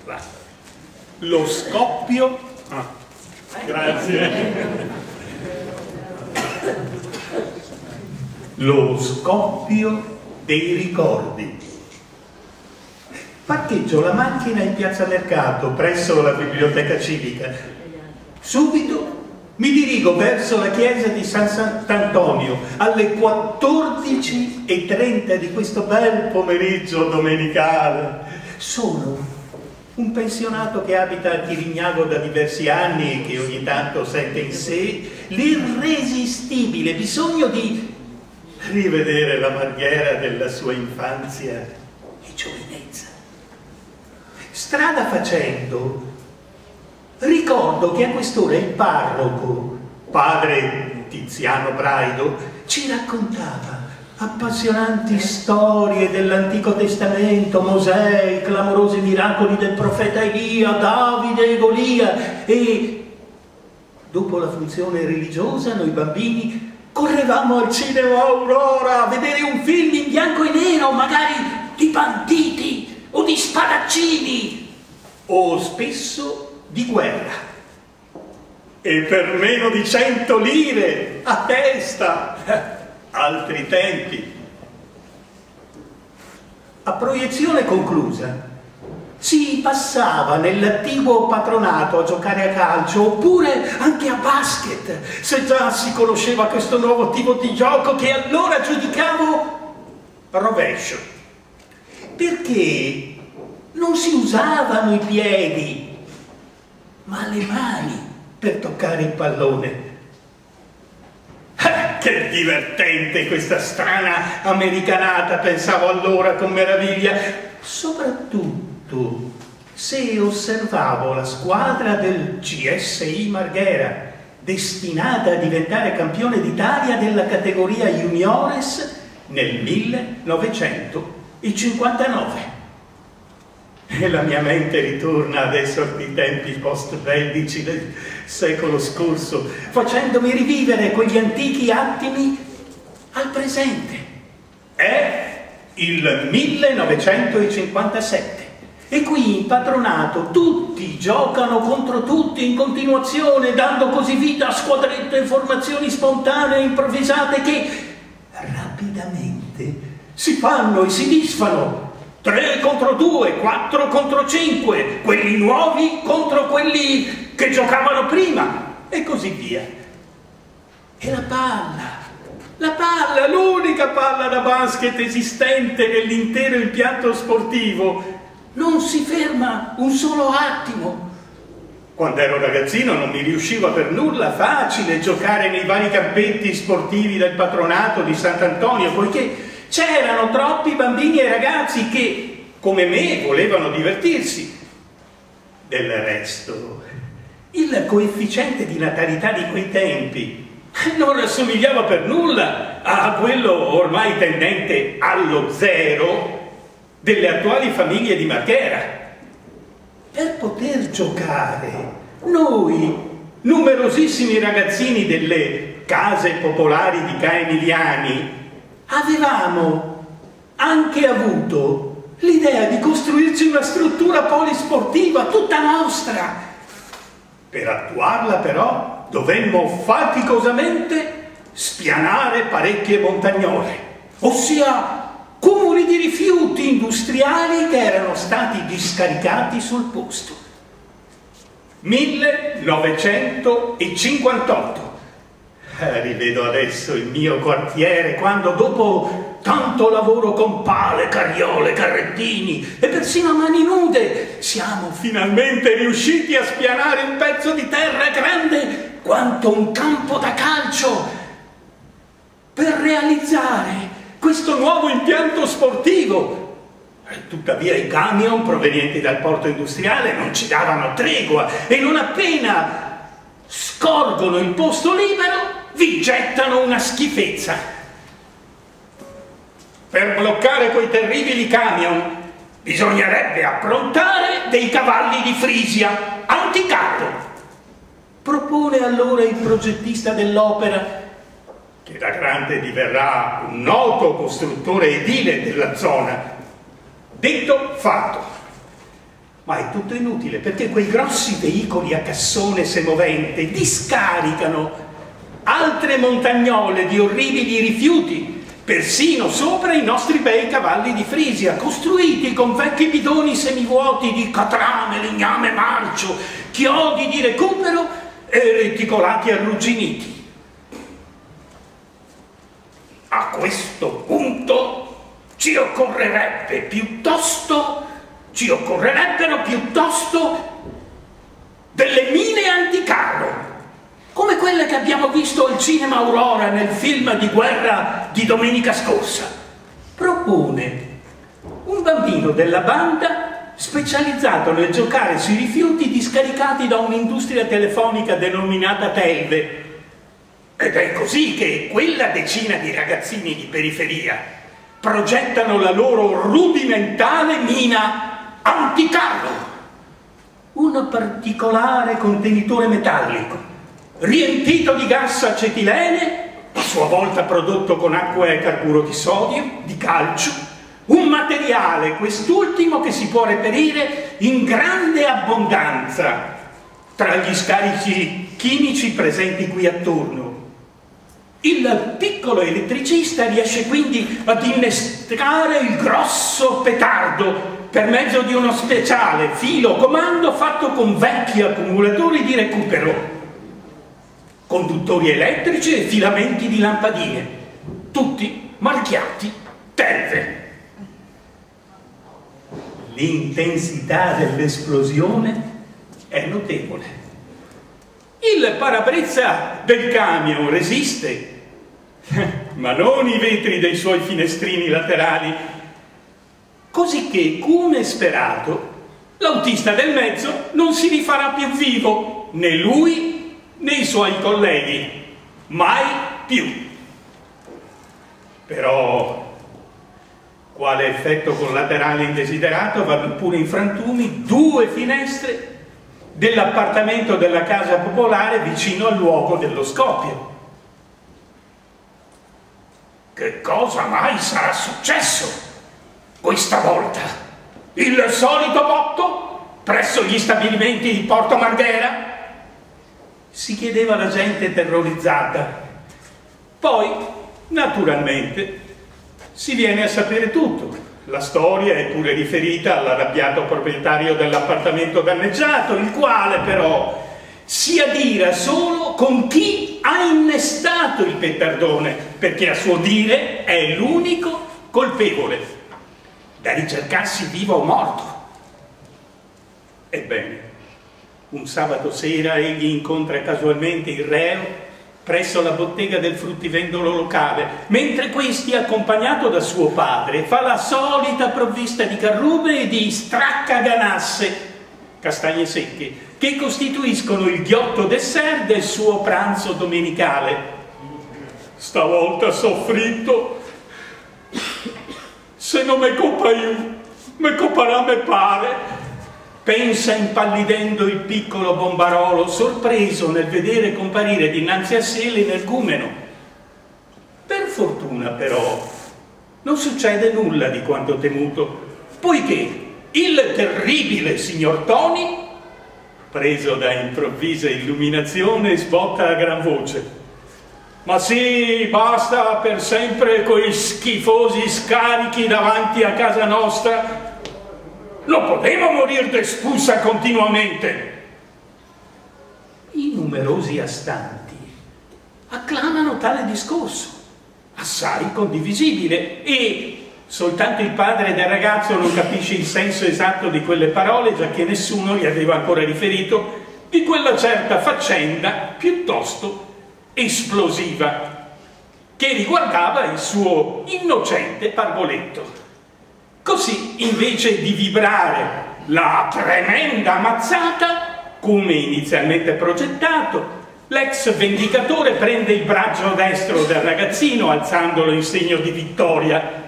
Va. Lo scoppio... grazie. Lo scoppio dei ricordi. Parcheggio la macchina in piazza Mercato, presso la biblioteca civica. Subito mi dirigo verso la chiesa di San Sant'Antonio alle 14:30 di questo bel pomeriggio domenicale. Sono un pensionato che abita a Tirignago da diversi anni e che ogni tanto sente in sé l'irresistibile bisogno di rivedere la Marghera della sua infanzia e giovinezza. Strada facendo, ricordo che a quest'ora il parroco, padre Tiziano Braido, ci raccontava appassionanti storie dell'Antico Testamento, Mosè, i clamorosi miracoli del profeta Elia, Davide e Golia, e dopo la funzione religiosa noi bambini correvamo al cinema Aurora a vedere un film in bianco e nero, magari di banditi o di spadaccini, o spesso di guerra. E per meno di 100 lire a testa. Altri tempi. A proiezione conclusa si passava nell'attiguo patronato a giocare a calcio oppure anche a basket, se già si conosceva questo nuovo tipo di gioco che allora giudicavo rovescio, perché non si usavano i piedi ma le mani per toccare il pallone. Che divertente questa strana americanata, pensavo allora con meraviglia, soprattutto se osservavo la squadra del CSI Marghera, destinata a diventare campione d'Italia della categoria juniores nel 1959. E la mia mente ritorna adesso ai tempi post-bellici del secolo scorso, facendomi rivivere quegli antichi attimi al presente. È il 1957 e qui in patronato tutti giocano contro tutti in continuazione, dando così vita a squadrette e formazioni spontanee e improvvisate che rapidamente si fanno e si disfano. 3 contro 2, 4 contro 5, quelli nuovi contro quelli che giocavano prima, e così via. E la palla, l'unica palla da basket esistente nell'intero impianto sportivo, non si ferma un solo attimo. Quando ero ragazzino non mi riusciva per nulla facile giocare nei vari campetti sportivi del patronato di Sant'Antonio, poiché c'erano troppi bambini e ragazzi che, come me, volevano divertirsi. Del resto, il coefficiente di natalità di quei tempi non assomigliava per nulla a quello ormai tendente allo 0 delle attuali famiglie di Marghera. Per poter giocare, noi, numerosissimi ragazzini delle case popolari di Ca' Emiliani, avevamo anche avuto l'idea di costruirci una struttura polisportiva tutta nostra. Per attuarla però dovemmo faticosamente spianare parecchie montagnole, ossia cumuli di rifiuti industriali che erano stati discaricati sul posto. 1958. Rivedo adesso il mio quartiere quando, dopo tanto lavoro con pale, carriole, carrettini e persino a mani nude, siamo finalmente riusciti a spianare un pezzo di terra grande quanto un campo da calcio per realizzare questo nuovo impianto sportivo. Tuttavia i camion provenienti dal porto industriale non ci davano tregua e non appena scorgono il posto libero vi gettano una schifezza. Per bloccare quei terribili camion bisognerebbe approntare dei cavalli di Frisia anticarro. Propone allora il progettista dell'opera, che da grande diverrà un noto costruttore edile della zona. Detto fatto. Ma è tutto inutile, perché quei grossi veicoli a cassone semovente discaricano altre montagnole di orribili rifiuti, persino sopra i nostri bei cavalli di Frisia, costruiti con vecchi bidoni semivuoti di catrame, legname marcio, chiodi di recupero e reticolati arrugginiti. A questo punto ci occorrerebbero piuttosto delle mine anticarro, come quelle che abbiamo visto al cinema Aurora nel film di guerra di domenica scorsa. Propone un bambino della banda specializzato nel giocare sui rifiuti discaricati da un'industria telefonica denominata Telve. Ed è così che quella decina di ragazzini di periferia progettano la loro rudimentale mina anticarro, un particolare contenitore metallico riempito di gas acetilene, a sua volta prodotto con acqua e carburo di sodio, di calcio, un materiale quest'ultimo che si può reperire in grande abbondanza tra gli scarichi chimici presenti qui attorno. Il piccolo elettricista riesce quindi ad innescare il grosso petardo per mezzo di uno speciale filo comando fatto con vecchi accumulatori di recupero, conduttori elettrici e filamenti di lampadine, tutti marchiati Telve. L'intensità dell'esplosione è notevole. Il parabrezza del camion resiste, ma non i vetri dei suoi finestrini laterali, così che, come sperato, l'autista del mezzo non si rifarà più vivo, né lui né i suoi colleghi, mai più. Però, quale effetto collaterale indesiderato, vanno pure in frantumi 2 finestre dell'appartamento della casa popolare vicino al luogo dello scoppio. Che cosa mai sarà successo questa volta? Il solito botto presso gli stabilimenti di Porto Marghera? Si chiedeva la gente terrorizzata. Poi, naturalmente, si viene a sapere tutto. La storia è pure riferita all'arrabbiato proprietario dell'appartamento danneggiato, il quale però si adira solo con chi ha innestato il petardone, perché a suo dire è l'unico colpevole, da ricercarsi vivo o morto. Ebbene, un sabato sera egli incontra casualmente il reo presso la bottega del fruttivendolo locale, mentre questi, accompagnato da suo padre, fa la solita provvista di carrube e di straccaganasse, castagne secche, che costituiscono il ghiotto dessert del suo pranzo domenicale. Stavolta soffritto, se non me coppa io, me copparà me pare, pensa impallidendo il piccolo Bombarolo, sorpreso nel vedere comparire dinanzi a sé l'energumeno. Per fortuna, però, non succede nulla di quanto temuto, poiché il terribile signor Toni, preso da improvvisa illuminazione, sbotta a gran voce: «Ma sì, basta per sempre quei schifosi scarichi davanti a casa nostra! Non potevo morire d'espulsa continuamente!» I numerosi astanti acclamano tale discorso, assai condivisibile, e soltanto il padre del ragazzo non capisce il senso esatto di quelle parole, giacché nessuno gli aveva ancora riferito di quella certa faccenda piuttosto esplosiva che riguardava il suo innocente parvoletto. Così, invece di vibrare la tremenda mazzata, come inizialmente progettato, l'ex vendicatore prende il braccio destro del ragazzino, alzandolo in segno di vittoria.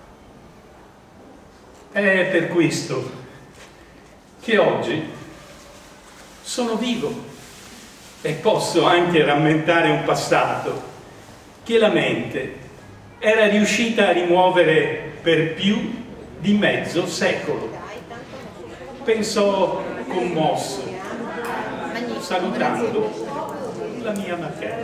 È per questo che oggi sono vivo e posso anche rammentare un passato che la mente era riuscita a rimuovere per più di mezzo secolo. pensò commosso, salutando la mia Marghera.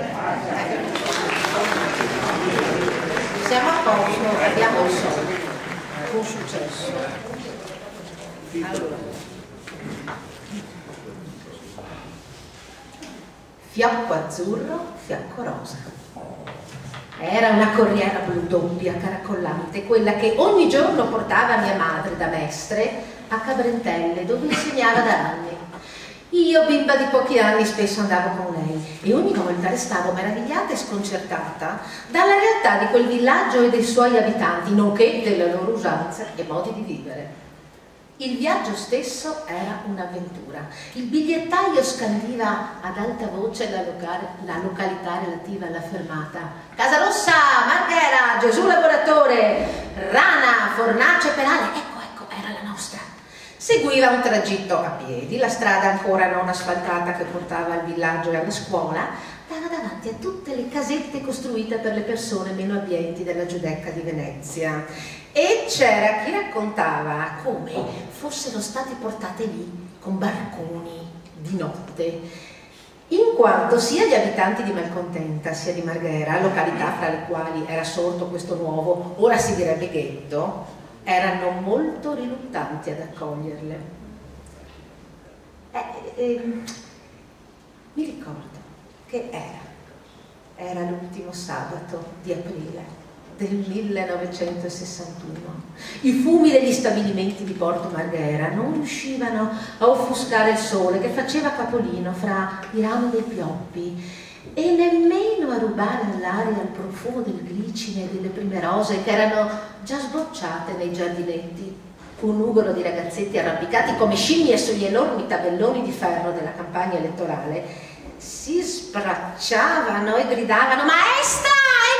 Siamo a posto, abbiamo il solito, con successo. Allora. Fiocco azzurro, fiocco rosa. Era una corriera blu doppia, caracollante, quella che ogni giorno portava mia madre da Mestre a Cabrentelle, dove insegnava da anni. Io, bimba di pochi anni, spesso andavo con lei e ogni volta restavo meravigliata e sconcertata dalla realtà di quel villaggio e dei suoi abitanti, nonché delle loro usanze e modi di vivere. Il viaggio stesso era un'avventura. Il bigliettaio scandiva ad alta voce la località relativa alla fermata. Casa Rossa, Marghera, Gesù Lavoratore, Rana, Fornace, Perale. Ecco, era la nostra. Seguiva un tragitto a piedi, la strada ancora non asfaltata che portava al villaggio e alla scuola dava davanti a tutte le casette costruite per le persone meno abbienti della Giudecca di Venezia. E c'era chi raccontava come fossero state portate lì con barconi di notte, in quanto sia gli abitanti di Malcontenta sia di Marghera, località fra le quali era sorto questo nuovo, ora si direbbe ghetto, erano molto riluttanti ad accoglierle. Mi ricordo che era l'ultimo sabato di aprile del 1961. I fumi degli stabilimenti di Porto Marghera non riuscivano a offuscare il sole che faceva capolino fra i rami dei pioppi e nemmeno a rubare all'aria il profumo del glicine e delle prime rose che erano già sbocciate nei giardinetti. Un nugolo di ragazzetti arrampicati come scimmie sugli enormi tabelloni di ferro della campagna elettorale si sbracciavano e gridavano: Maestra!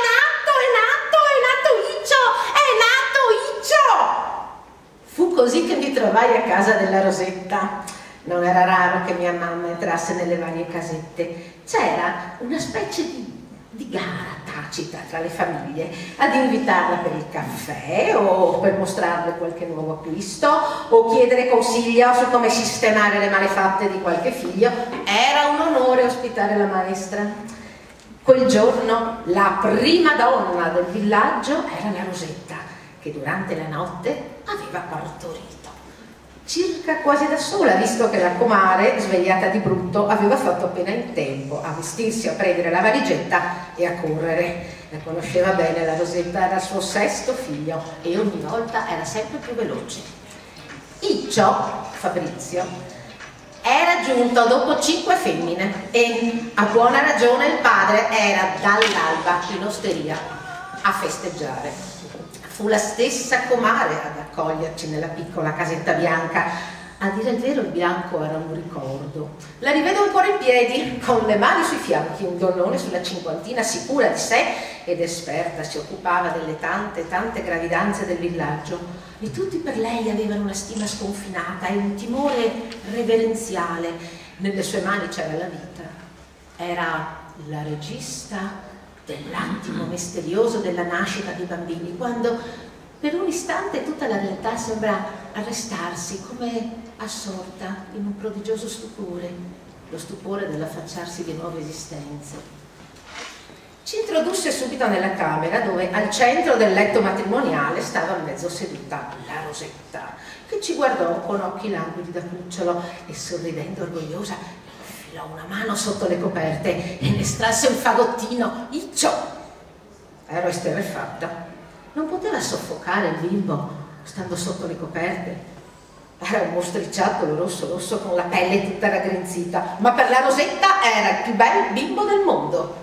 Fu così che mi trovai a casa della Rosetta. Non era raro che mia mamma entrasse nelle varie casette. C'era una specie di gara tacita tra le famiglie ad invitarla per il caffè o per mostrarle qualche nuovo acquisto o chiedere consiglio su come sistemare le malefatte di qualche figlio. Era un onore ospitare la maestra. Quel giorno la prima donna del villaggio era la Rosetta, che durante la notte aveva partorito, circa quasi da sola, visto che la comare, svegliata di brutto, aveva fatto appena in tempo a vestirsi, a prendere la valigetta e a correre. La conosceva bene la Rosetta, era il suo sesto figlio e ogni volta era sempre più veloce. Iccio, Fabrizio, era giunto dopo 5 femmine e a buona ragione il padre era dall'alba in osteria a festeggiare. Fu la stessa comare ad accoglierci nella piccola casetta bianca. A dire il vero il bianco era un ricordo. La rivedo ancora in piedi, con le mani sui fianchi, un donnone sulla cinquantina, sicura di sé ed esperta, si occupava delle tante gravidanze del villaggio e tutti per lei avevano una stima sconfinata e un timore reverenziale. Nelle sue mani c'era la vita. Era la regista dell'attimo misterioso della nascita dei bambini, quando per un istante tutta la realtà sembra arrestarsi come assorta in un prodigioso stupore, lo stupore dell'affacciarsi di nuove esistenze. Ci introdusse subito nella camera dove al centro del letto matrimoniale stava mezzo seduta la Rosetta, che ci guardò con occhi languidi da cucciolo e sorridendo orgogliosa infilò una mano sotto le coperte e ne estrasse un fagottino. Iccio! Ero esterrefatta. Non poteva soffocare il bimbo stando sotto le coperte. Era un mostriciattolo rosso con la pelle tutta raggrinzita, ma per la Rosetta era il più bel bimbo del mondo.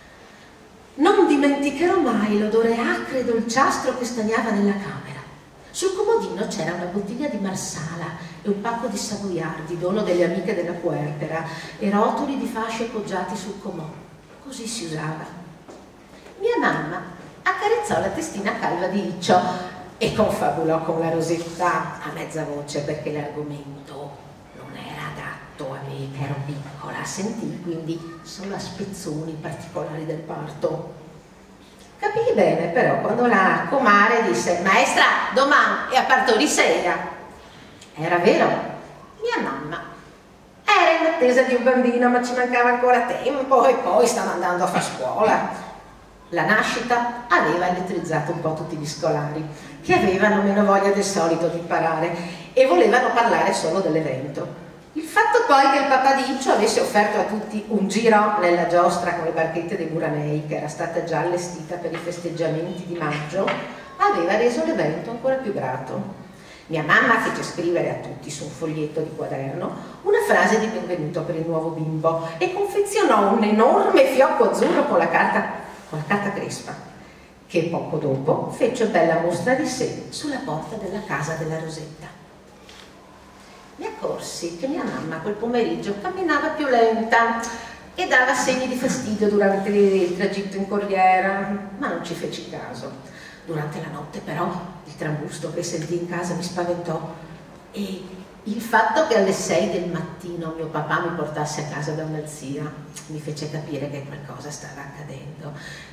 Non dimenticherò mai l'odore acre e dolciastro che stagnava nella camera. Sul comodino c'era una bottiglia di Marsala e un pacco di savoiardi, dono delle amiche della puerpera, e rotoli di fasce poggiati sul comò. Così si usava. Mia mamma accarezzò la testina calva di Iccio e confabulò con la Rosetta a mezza voce perché l'argomento non era adatto a me che ero piccola, sentì quindi solo a spezzoni i particolari del parto. Capii bene però quando la comare disse: maestra, domani è a partorì sera. Era vero, Mia mamma era in attesa di un bambino, ma ci mancava ancora tempo e poi stava andando a fare scuola. La nascita aveva elettrizzato un po' tutti gli scolari, che avevano meno voglia del solito di imparare e volevano parlare solo dell'evento. Il fatto poi che il papà di Iccio avesse offerto a tutti un giro nella giostra con le barchette dei Buranei, che era stata già allestita per i festeggiamenti di maggio, aveva reso l'evento ancora più grato. Mia mamma fece scrivere a tutti su un foglietto di quaderno una frase di benvenuto per il nuovo bimbo e confezionò un enorme fiocco azzurro con la carta crespa, che poco dopo fece bella mostra di sé sulla porta della casa della Rosetta. Mi accorsi che mia mamma quel pomeriggio camminava più lenta e dava segni di fastidio durante il tragitto in corriera, ma non ci feci caso. Durante la notte però il trambusto che sentì in casa mi spaventò e il fatto che alle 6 del mattino mio papà mi portasse a casa da una zia mi fece capire che qualcosa stava accadendo.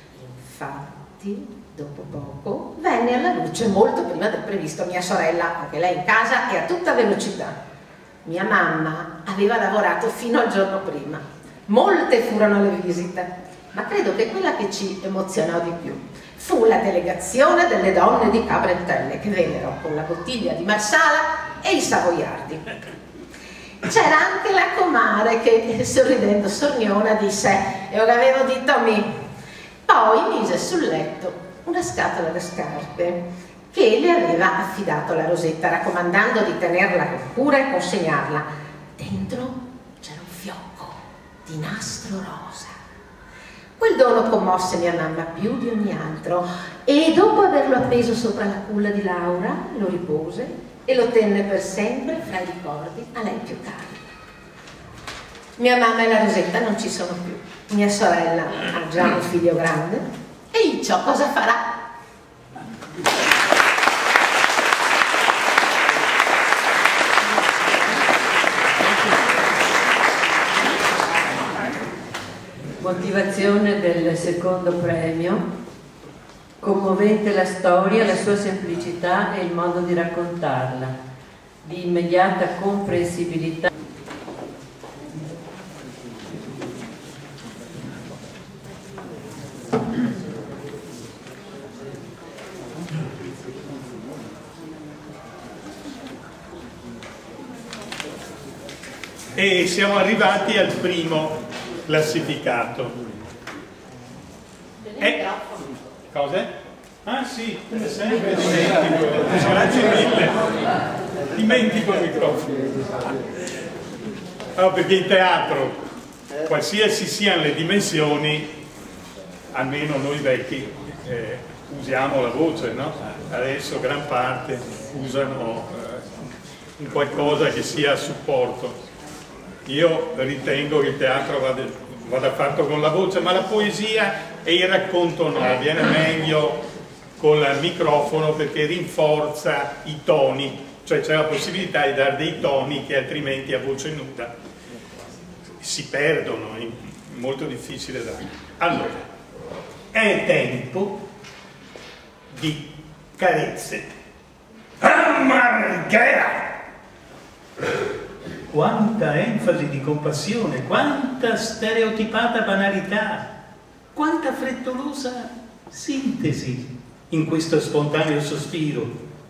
Infatti, dopo poco, venne alla luce molto prima del previsto mia sorella, anche lei in casa e a tutta velocità. Mia mamma aveva lavorato fino al giorno prima. Molte furono le visite, ma credo che quella che ci emozionò di più fu la delegazione delle donne di Cabrentelle che vennero con la bottiglia di Marsala e i savoiardi. C'era anche la comare che, sorridendo sorniona, disse: «E ora avevo detto a me». Poi mise sul letto una scatola da scarpe che le aveva affidato la Rosetta, raccomandando di tenerla con cura e consegnarla. Dentro c'era un fiocco di nastro rosa. Quel dono commosse mia mamma più di ogni altro e dopo averlo appeso sopra la culla di Laura lo ripose e lo tenne per sempre fra i ricordi a lei più cari. Mia mamma e la Rosetta non ci sono più. Mia sorella ha già un figlio grande e Iccio cosa farà? Motivazione del secondo premio: commovente la storia, la sua semplicità e il modo di raccontarla, di immediata comprensibilità. E siamo arrivati al primo classificato. Cos'è? Ah sì, sempre dimentico. Grazie mille. Dimentico il microfono. No, perché in teatro, qualsiasi siano le dimensioni, almeno noi vecchi usiamo la voce, no? Adesso gran parte usano un qualcosa che sia a supporto. Io ritengo che il teatro vada fatto con la voce, ma la poesia e il racconto no, viene meglio con il microfono perché rinforza i toni, cioè c'è la possibilità di dare dei toni che altrimenti a voce nuda si perdono, è molto difficile da... Allora, è tempo di carezze. Ah, Marghera! Quanta enfasi di compassione, quanta stereotipata banalità, quanta frettolosa sintesi in questo spontaneo sospiro.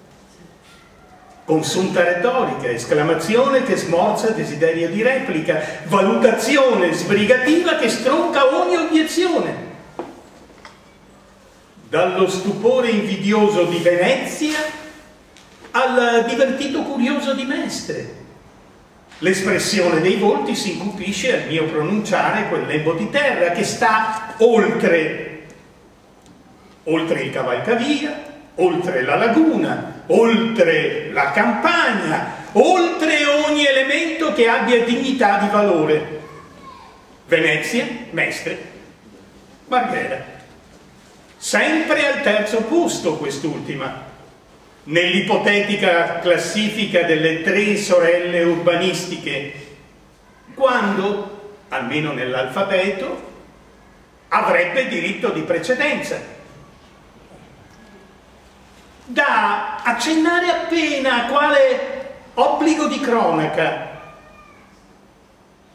Consunta retorica, esclamazione che smorza desiderio di replica, valutazione sbrigativa che stronca ogni obiezione. Dallo stupore invidioso di Venezia al divertito curioso di Mestre. L'espressione dei volti si incupisce al mio pronunciare quel lembo di terra che sta oltre il cavalcavia, oltre la laguna, oltre la campagna, oltre ogni elemento che abbia dignità di valore. Venezia, Mestre, Marghera. Sempre al terzo posto quest'ultima. Nell'ipotetica classifica delle 3 sorelle urbanistiche, quando, almeno nell'alfabeto, avrebbe diritto di precedenza. Da accennare appena a quale obbligo di cronaca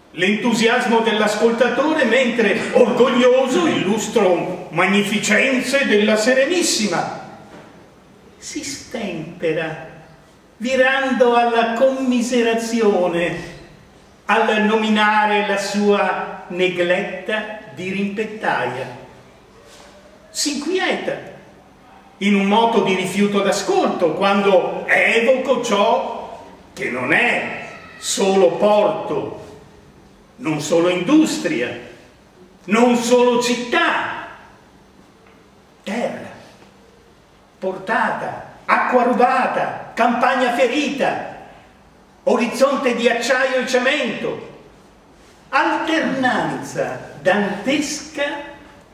l'entusiasmo dell'ascoltatore, mentre orgoglioso illustro magnificenze della Serenissima. Si stempera, virando alla commiserazione, al nominare la sua negletta di rimpettaia. Si inquieta in un moto di rifiuto d'ascolto quando evoco ciò che non è solo porto, non solo industria, non solo città, terra, portata, acqua rubata, campagna ferita, orizzonte di acciaio e cemento, alternanza dantesca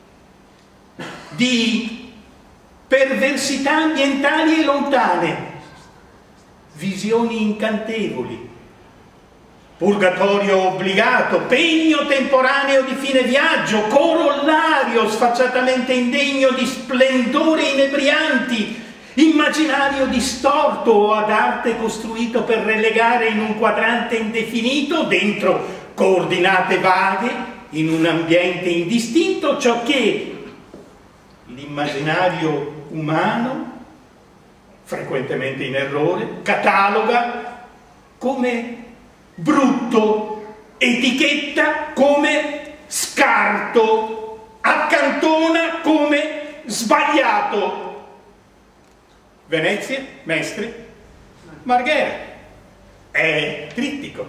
di perversità ambientali e lontane, visioni incantevoli, purgatorio obbligato, pegno temporaneo di fine viaggio, corollario sfacciatamente indegno di splendori inebrianti, immaginario distorto o ad arte costruito per relegare in un quadrante indefinito, dentro coordinate vaghe, in un ambiente indistinto, ciò che l'immaginario umano, frequentemente in errore, cataloga come brutto, etichetta come scarto, accantona come sbagliato. Venezia, Mestre, Marghera, è trittico,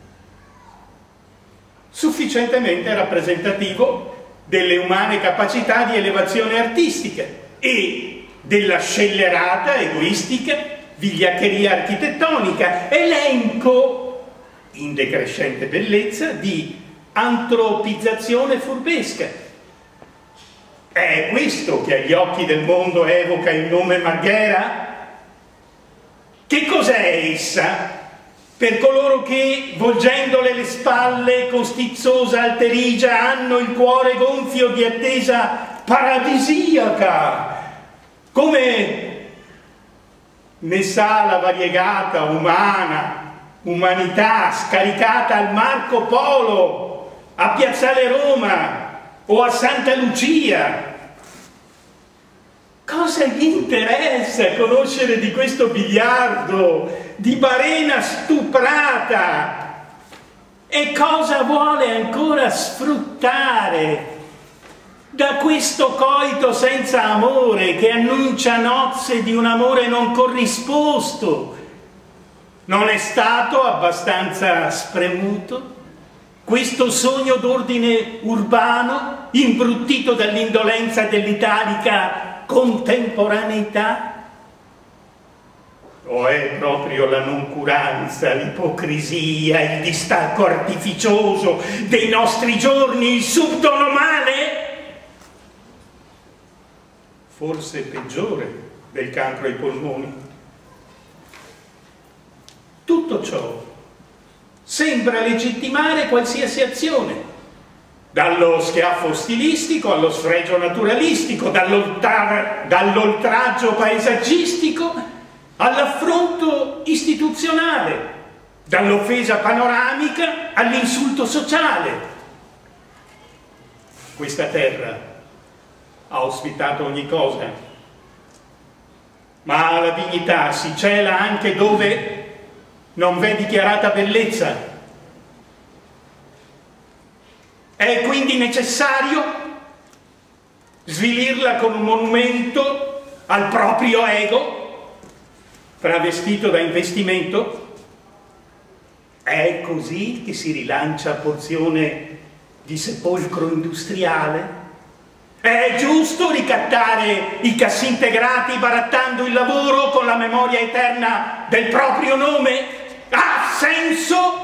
sufficientemente rappresentativo delle umane capacità di elevazione artistica e della scellerata, egoistica vigliaccheria architettonica, elenco in decrescente bellezza di antropizzazione furbesca. È questo che agli occhi del mondo evoca il nome Marghera? Che cos'è essa per coloro che, volgendole le spalle con stizzosa alterigia, hanno il cuore gonfio di attesa paradisiaca, come ne sa la variegata umanità scaricata al Marco Polo, a Piazzale Roma o a Santa Lucia? Cosa gli interessa conoscere di questo biliardo, di Barena stuprata? E cosa vuole ancora sfruttare da questo coito senza amore che annuncia nozze di un amore non corrisposto? Non è stato abbastanza spremuto questo sogno d'ordine urbano imbruttito dall'indolenza dell'italica contemporaneità? O è proprio la noncuranza, l'ipocrisia, il distacco artificioso dei nostri giorni, il subdono male? Forse peggiore del cancro ai polmoni. Tutto ciò sembra legittimare qualsiasi azione, dallo schiaffo stilistico allo sfregio naturalistico, dall'oltraggio paesaggistico all'affronto istituzionale, dall'offesa panoramica all'insulto sociale. Questa terra ha ospitato ogni cosa, ma la dignità si cela anche dove non v'è dichiarata bellezza. È quindi necessario svilirla con un monumento al proprio ego, travestito da investimento? È così che si rilancia porzione di sepolcro industriale? È giusto ricattare i cassintegrati barattando il lavoro con la memoria eterna del proprio nome? Ha senso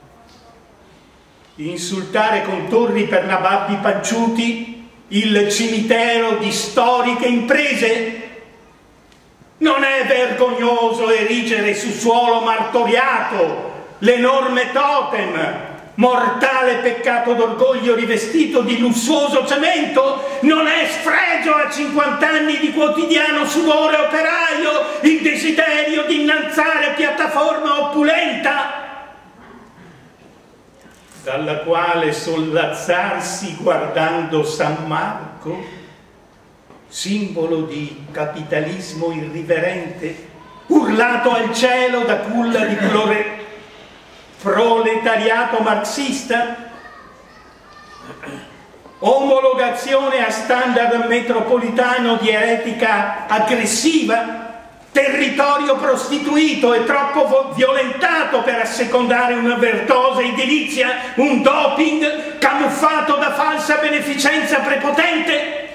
insultare con torri per nababbi panciuti il cimitero di storiche imprese? Non è vergognoso erigere su suolo martoriato l'enorme totem, mortale peccato d'orgoglio rivestito di lussuoso cemento? Non è sfregio a 50 anni di quotidiano sudore operaio il desiderio di innalzare piattaforma opulenta? dalla quale sollazzarsi guardando San Marco, simbolo di capitalismo irriverente, urlato al cielo da culla di proletariato marxista, omologazione a standard metropolitano di etica aggressiva, territorio prostituito e troppo violentato per assecondare una virtuosa edilizia, un doping camuffato da falsa beneficenza prepotente.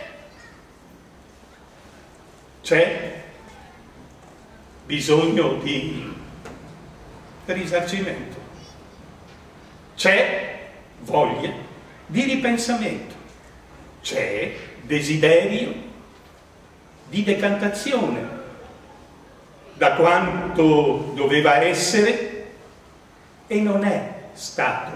C'è bisogno di risarcimento, c'è voglia di ripensamento, c'è desiderio di decantazione da quanto doveva essere e non è stato,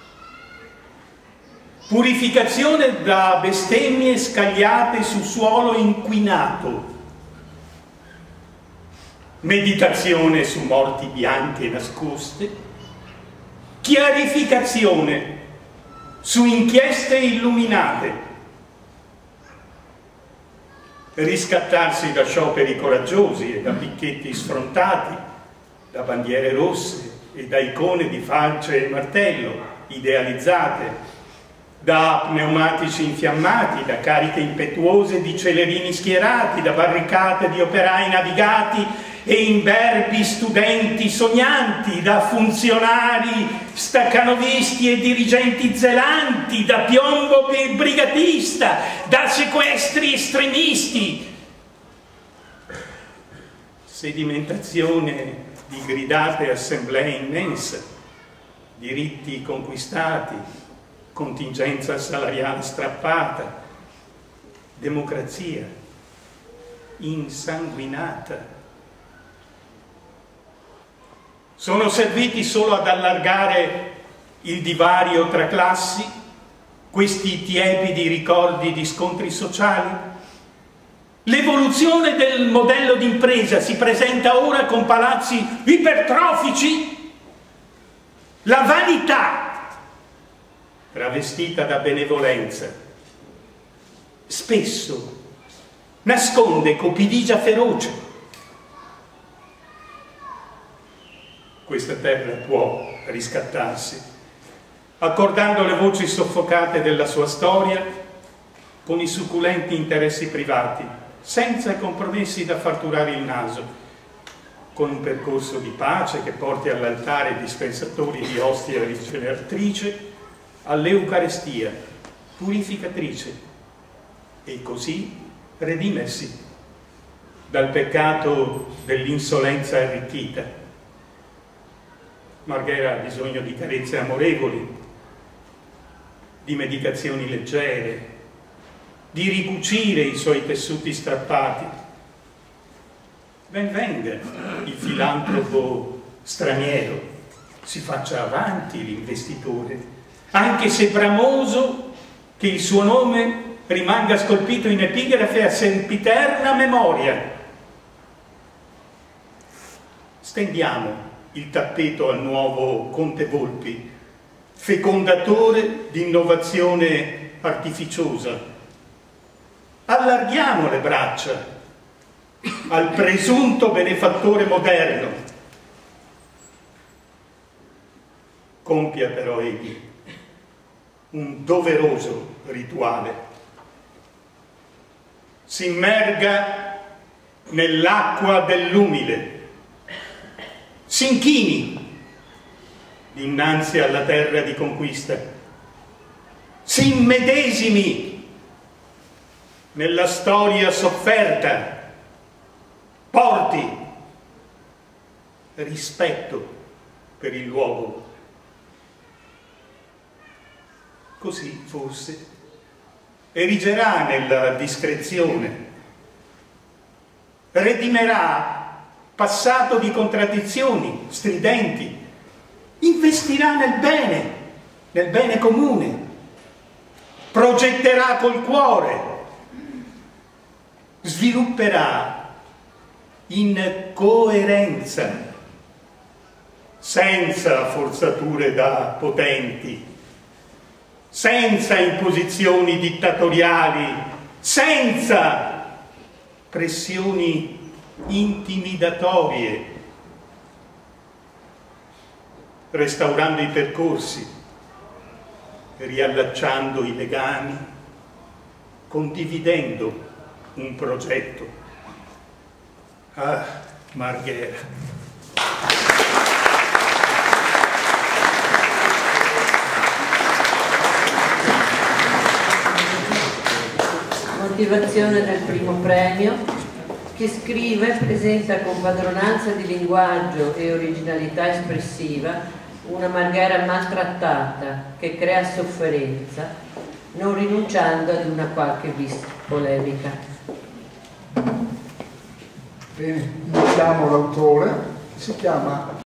purificazione da bestemmie scagliate su suolo inquinato, meditazione su morti bianche nascoste, chiarificazione su inchieste illuminate, riscattarsi da scioperi coraggiosi e da picchetti sfrontati, da bandiere rosse e da icone di falce e martello idealizzate, da pneumatici infiammati, da cariche impetuose di celerini schierati, da barricate di operai navigati e imberbi studenti sognanti, da funzionari staccanovisti e dirigenti zelanti, da piombo brigatista, da sequestri estremisti, sedimentazione di gridate assemblee immense, diritti conquistati, contingenza salariale strappata, democrazia insanguinata. Sono serviti solo ad allargare il divario tra classi, questi tiepidi ricordi di scontri sociali? L'evoluzione del modello d'impresa si presenta ora con palazzi ipertrofici? La vanità, travestita da benevolenza, spesso nasconde cupidigia feroce. Questa terra può riscattarsi, accordando le voci soffocate della sua storia con i succulenti interessi privati, senza compromessi da farturare il naso, con un percorso di pace che porti all'altare dispensatori di ostia rigeneratrice, all'Eucarestia purificatrice, e così redimersi dal peccato dell'insolenza arricchita. Marghera ha bisogno di carezze amorevoli, di medicazioni leggere, di ricucire i suoi tessuti strappati. Ben venga il filantropo straniero, si faccia avanti l'investitore, anche se bramoso che il suo nome rimanga scolpito in epigrafe a sempiterna memoria. Stendiamo il tappeto al nuovo Conte Volpi, fecondatore di innovazione artificiosa. Allarghiamo le braccia al presunto benefattore moderno. Compia però egli un doveroso rituale. Si immerga nell'acqua dell'umile, si inchini dinanzi alla terra di conquista, si immedesimi nella storia sofferta, porti rispetto per il luogo. Così forse erigerà nella discrezione, redimerà passato di contraddizioni stridenti, investirà nel bene comune, progetterà col cuore, svilupperà in coerenza, senza forzature da potenti, senza imposizioni dittatoriali, senza pressioni intimidatorie, restaurando i percorsi, riallacciando i legami, condividendo un progetto. Ah, Marghera. Motivazione del primo premio. Chi scrive presenta con padronanza di linguaggio e originalità espressiva una Marghera maltrattata che crea sofferenza, non rinunciando ad una qualche vis polemica. Bene, iniziamo l'autore, si chiama